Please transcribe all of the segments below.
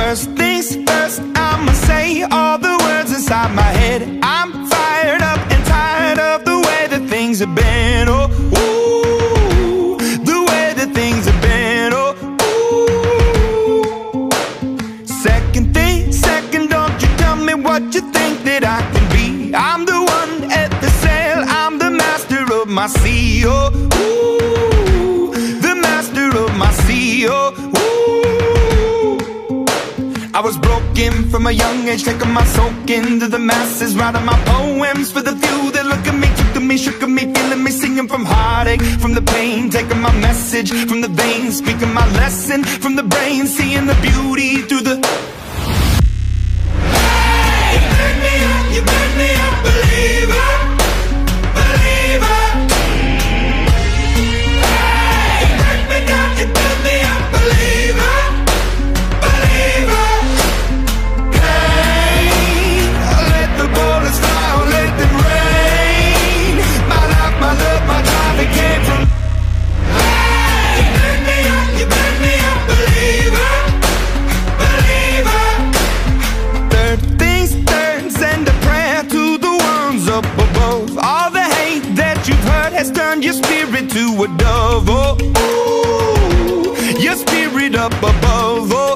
First things first, I'ma say all the words inside my head. I'm fired up and tired of the way that things have been. Oh, ooh, the way that things have been. Oh, ooh. Second thing, second, don't you tell me what you think that I can be. I'm the one at the sail, I'm the master of my sea. Oh, ooh, the master of my sea. Oh, ooh. I was broken from a young age, taking my soak into the masses, writing my poems for the few that look at me, took to me, shook at me, feeling me, singing from heartache, from the pain, taking my message from the veins, speaking my lesson from the brain, seeing the beauty through the... Hey, you burn me up, you burn me up, believer, believer. Hey, you burn me down, you burn me up, believer, believer. Has turned your spirit to a dove. Oh, ooh, your spirit up above. Oh,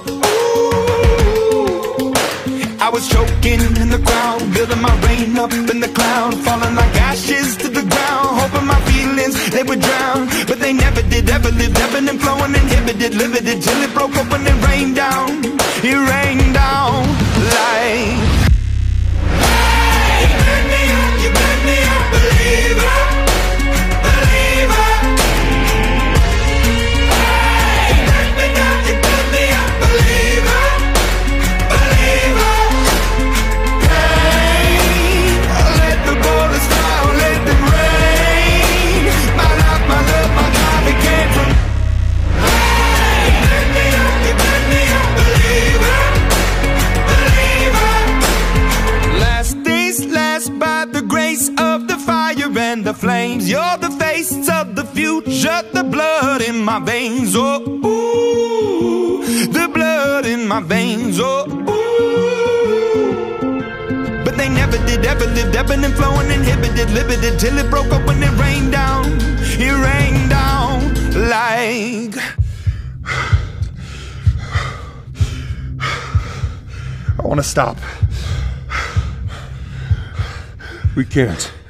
ooh. I was choking in the crowd, building my rain up in the cloud, falling like ashes to the ground, hoping my feelings they would drown, but they never did. Ever lived, ebbing and flowing, inhibited, limited, till it broke open and rained down. It rained down like... Hey, you burn me up, you burn me up, believer. And the flames, you're the face of the future, the blood in my veins. Oh, ooh, the blood in my veins. Oh, ooh. But they never did, ever lived, ebbing and flowing, inhibited, limited, till it broke open and rained down. It rained down like... I want to stop. We can't.